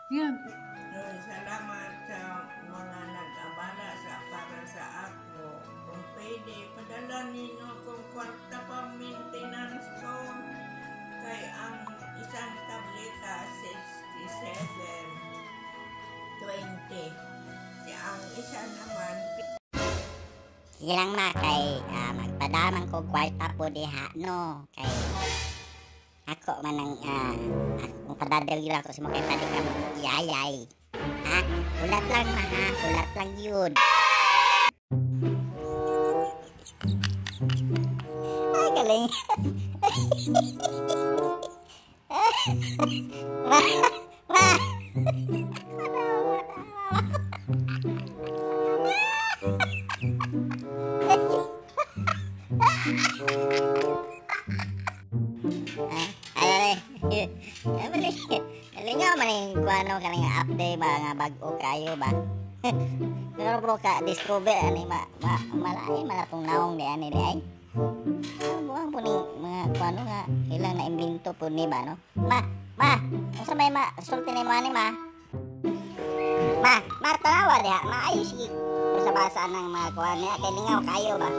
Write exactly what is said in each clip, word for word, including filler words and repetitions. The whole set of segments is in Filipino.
Yan. Ay, salamat sa mga nag-abala sa para sa ako. Kung pwede, padala ninyo kung kwarta pa maintenance ko. Kay ang isang tableta, sixty-seven twenty. Ang isa naman, Sige lang ma, kay uh, magpadamang ko kwarta po diha, no? Kay ako man ang, uh, kung padadagil ako sa mga pwede ka yayay. Ha? Ulat lang ma ha, ulat lang yun. Ay, galing. Ma, ma. Alingaw man yung kuano kaning update ba nga bag-o kayo ba. Pero bro ka discover ani ma, ma malay malatong naong di ani di ay. Buang po ni mga kuano nga ilang na imbento po ni ba no. Ma, ma, unsa may ma sulti ni mo ani ma? Ma, ma tanawa diha, maayos sige. Sa basa ng mga kuan niya kay lingaw kayo ba.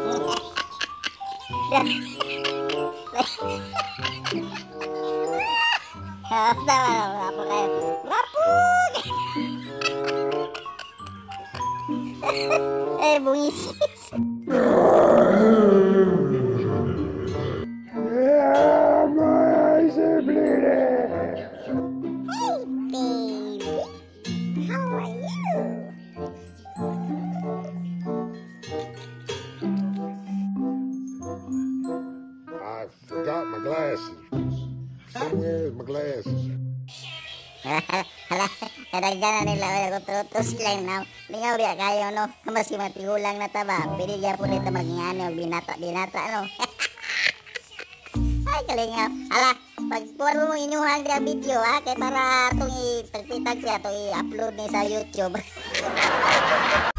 Hafta man ako kayo. Lapog! Eh, bungisis. Yeah, my eyes are bleeding. Hey, baby. How are you? I forgot my glasses. Where's my glasses? Hala, kadagdanan nila ako tutos lang na. Lingaw biya kayo no. Maski matigulang na taba. Pwede niya po nito magingani o binata-binata no. Ay kalingaw. Hala, pagpuan mo inyuhang na video ha. Kaya para itong itagpitag siya itong i-upload ni sa YouTube.